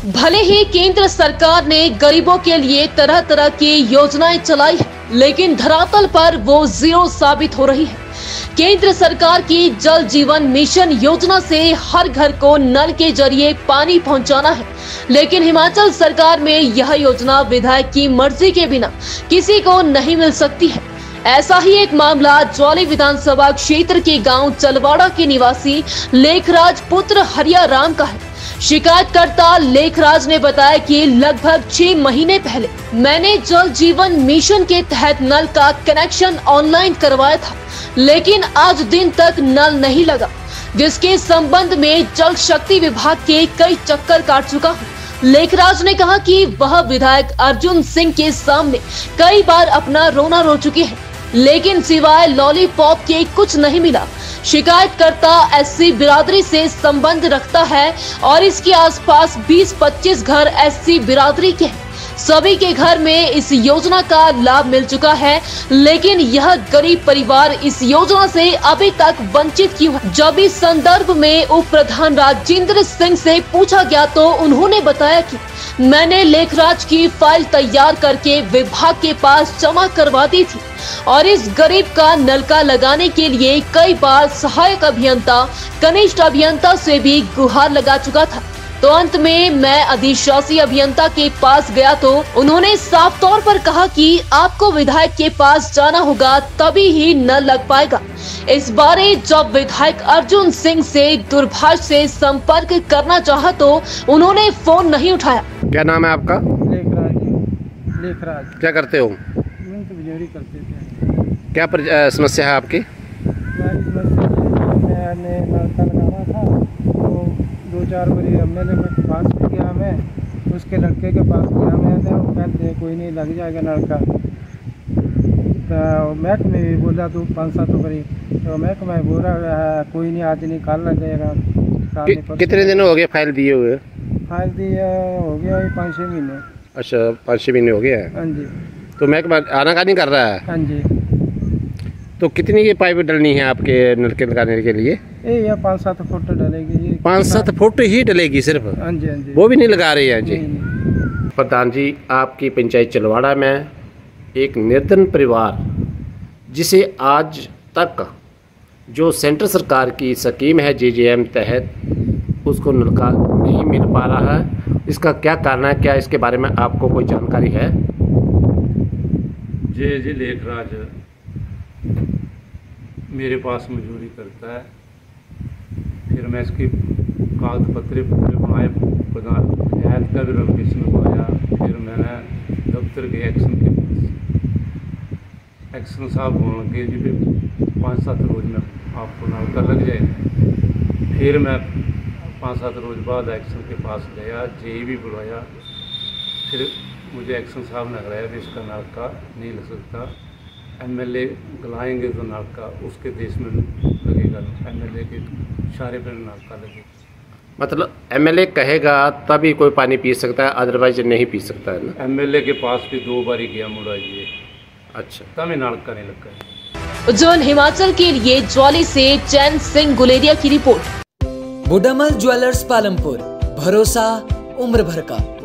भले ही केंद्र सरकार ने गरीबों के लिए तरह तरह की योजनाएं चलाई है, लेकिन धरातल पर वो जीरो साबित हो रही है। केंद्र सरकार की जल जीवन मिशन योजना से हर घर को नल के जरिए पानी पहुंचाना है, लेकिन हिमाचल सरकार में यह योजना विधायक की मर्जी के बिना किसी को नहीं मिल सकती है। ऐसा ही एक मामला ज्वाली विधानसभा क्षेत्र के गांव चलवाड़ा के निवासी लेखराज पुत्र हरिया राम का है। शिकायतकर्ता लेखराज ने बताया कि लगभग 6 महीने पहले मैंने जल जीवन मिशन के तहत नल का कनेक्शन ऑनलाइन करवाया था, लेकिन आज दिन तक नल नहीं लगा, जिसके संबंध में जल शक्ति विभाग के कई चक्कर काट चुका हूँ। लेखराज ने कहा कि वह विधायक अर्जुन सिंह के सामने कई बार अपना रोना रो चुके हैं, लेकिन सिवाय लॉलीपॉप के कुछ नहीं मिला। शिकायतकर्ता एससी बिरादरी से संबंध रखता है और इसके आसपास 20-25 घर एससी बिरादरी के हैं। सभी के घर में इस योजना का लाभ मिल चुका है, लेकिन यह गरीब परिवार इस योजना से अभी तक वंचित क्यों है? जब इस संदर्भ में उप प्रधान राजेंद्र सिंह से पूछा गया तो उन्होंने बताया कि मैंने लेखराज की फाइल तैयार करके विभाग के पास जमा करवा दी थी और इस गरीब का नलका लगाने के लिए कई बार सहायक अभियंता, कनिष्ठ अभियंता से भी गुहार लगा चुका था। तो अंत में मैं अधिशासी अभियंता के पास गया तो उन्होंने साफ तौर पर कहा कि आपको विधायक के पास जाना होगा, तभी ही नल लग पाएगा। इस बारे जब विधायक अर्जुन सिंह से दूरभाष से संपर्क करना चाहा तो उन्होंने फोन नहीं उठाया। क्या नाम है आपका? लेखराज। क्या करते हो? मजदूरी करते थे। क्या समस्या है आपकी? मैंने नलका लगाना था तो 2-4 बारी एमएलए के पास भी गया, मैं उसके लड़के के पास गया, मैंने वो कहते कोई नहीं लग जाएगा नलका। तो महकमे भी बोला तो 5-7 बारी, तो महकमा बोल रहा है कोई नहीं आज नहीं कल लग जाएगा। कितने दिन हो गए फाइल दिए हुए? फाइल दिए हो गया 5-6 महीने। अच्छा, 5-6 महीने हो गए हैं। हाँ जी। तो महकमा आना का नहीं कर रहा है? हाँ जी। तो कितनी की पाइप डलनी है आपके नलके लगाने के लिए? ये 5-7 फुट डलेगी। 5-7 फुट ही डलेगी सिर्फ? हाँ जी, हाँ जी। वो भी नहीं लगा रही है जी? नहीं। प्रधान जी, आपकी पंचायत चलवाड़ा में एक निर्धन परिवार जिसे आज तक जो सेंट्रल सरकार की स्कीम है JJM तहत उसको नलका नहीं मिल पा रहा है, इसका क्या कारण है? क्या इसके बारे में आपको कोई जानकारी है? जी लेखराज मेरे पास मजदूरी करता है, फिर मैं इसकी कागज पत्र पूरे बनाए, पंचायत का भी नोटिस में पाया, फिर मैंने दफ्तर के एक्शन साहब बोल के जी 5-7 रोज में आपको नलका लग जाएगा। फिर मैं 5-7 रोज बाद एक्शन के पास गया, JE भी बुलाया, फिर मुझे एक्शन साहब ने कराया कि इसका नलका नहीं लग सकता, MLA गलाएंगे तो नलका उसके देश में लगेगा, MLA के इशारे पर नलका लगेगा। मतलब MLA कहेगा तभी कोई पानी पी सकता है, अदरवाइज नहीं पी सकता है ना? MLA के पास भी 2 बार गया मुड़ा ये। अच्छा, तभी नलका नहीं लगा। उज्जवल हिमाचल के लिए ज्वाली से चैन सिंह गुलेरिया की रिपोर्ट। बुडामल ज्वेलर्स पालमपुर, भरोसा उम्र भर का।